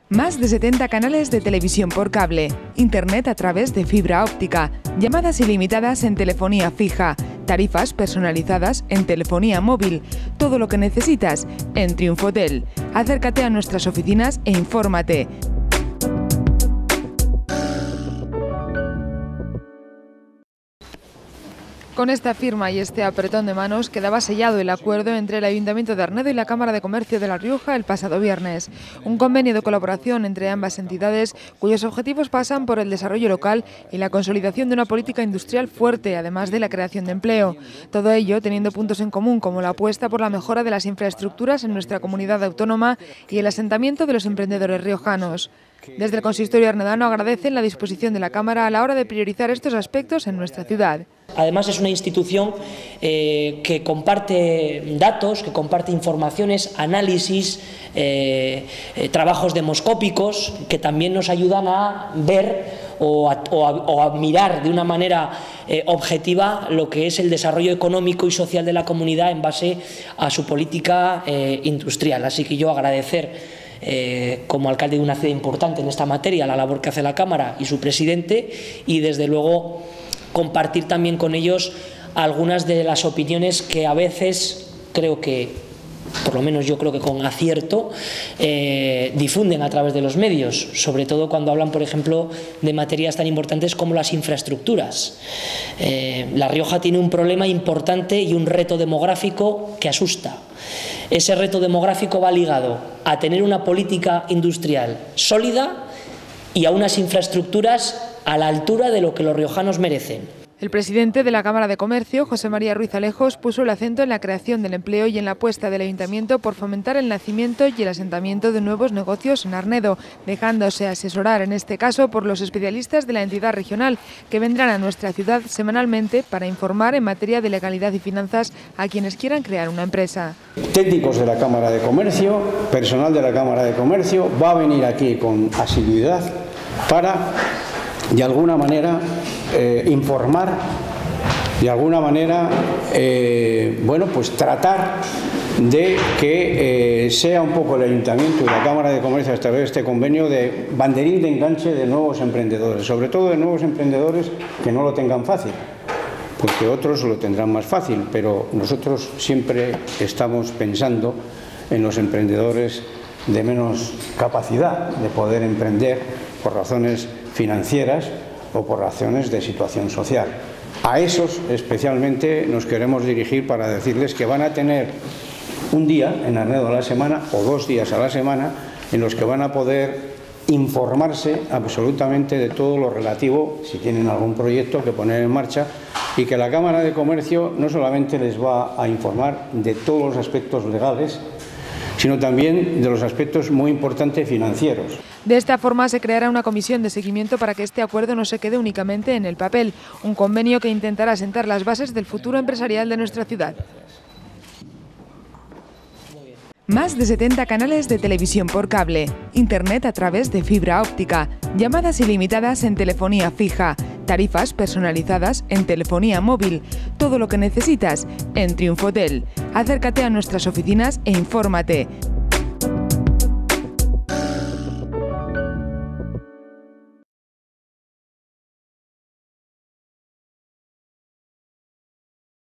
Más de 70 canales de televisión por cable, internet a través de fibra óptica, llamadas ilimitadas en telefonía fija, tarifas personalizadas en telefonía móvil, todo lo que necesitas en Triunfotel. Acércate a nuestras oficinas e infórmate. Con esta firma y este apretón de manos quedaba sellado el acuerdo entre el Ayuntamiento de Arnedo y la Cámara de Comercio de La Rioja el pasado viernes. Un convenio de colaboración entre ambas entidades cuyos objetivos pasan por el desarrollo local y la consolidación de una política industrial fuerte, además de la creación de empleo. Todo ello teniendo puntos en común como la apuesta por la mejora de las infraestructuras en nuestra comunidad autónoma y el asentamiento de los emprendedores riojanos. Desde el consistorio arnedano agradecen la disposición de la Cámara a la hora de priorizar estos aspectos en nuestra ciudad. Además es una institución que comparte datos, que comparte informaciones, análisis, trabajos demoscópicos que también nos ayudan a ver o a mirar de una manera objetiva lo que es el desarrollo económico y social de la comunidad en base a su política industrial. Así que yo agradecer como alcalde de una ciudad importante en esta materia la labor que hace la Cámara y su presidente, y desde luego compartir también con ellos algunas de las opiniones que a veces creo que, por lo menos yo creo que con acierto, difunden a través de los medios, sobre todo cuando hablan, por ejemplo, de materias tan importantes como las infraestructuras. La Rioja tiene un problema importante y un reto demográfico que asusta. Ese reto demográfico va ligado a tener una política industrial sólida y a unas infraestructuras a la altura de lo que los riojanos merecen. El presidente de la Cámara de Comercio, José María Ruiz Alejos, puso el acento en la creación del empleo y en la apuesta del Ayuntamiento por fomentar el nacimiento y el asentamiento de nuevos negocios en Arnedo, dejándose asesorar en este caso por los especialistas de la entidad regional, que vendrán a nuestra ciudad semanalmente para informar en materia de legalidad y finanzas a quienes quieran crear una empresa. Técnicos de la Cámara de Comercio, personal de la Cámara de Comercio, va a venir aquí con asiduidad para, de alguna manera, informar, de alguna manera, bueno, pues tratar de que sea un poco el Ayuntamiento y la Cámara de Comercio a través de este convenio de banderín de enganche de nuevos emprendedores, sobre todo de nuevos emprendedores que no lo tengan fácil, porque otros lo tendrán más fácil, pero nosotros siempre estamos pensando en los emprendedores de menos capacidad de poder emprender por razones financieras o por razones de situación social. A esos especialmente nos queremos dirigir para decirles que van a tener un día en Arnedo a la semana o 2 días a la semana en los que van a poder informarse absolutamente de todo lo relativo, si tienen algún proyecto que poner en marcha, y que la Cámara de Comercio no solamente les va a informar de todos los aspectos legales, sino también de los aspectos muy importantes financieros. De esta forma se creará una comisión de seguimiento para que este acuerdo no se quede únicamente en el papel, un convenio que intentará sentar las bases del futuro empresarial de nuestra ciudad. Más de 70 canales de televisión por cable, internet a través de fibra óptica, llamadas ilimitadas en telefonía fija, tarifas personalizadas en telefonía móvil, todo lo que necesitas en Triunfotel. Acércate a nuestras oficinas e infórmate.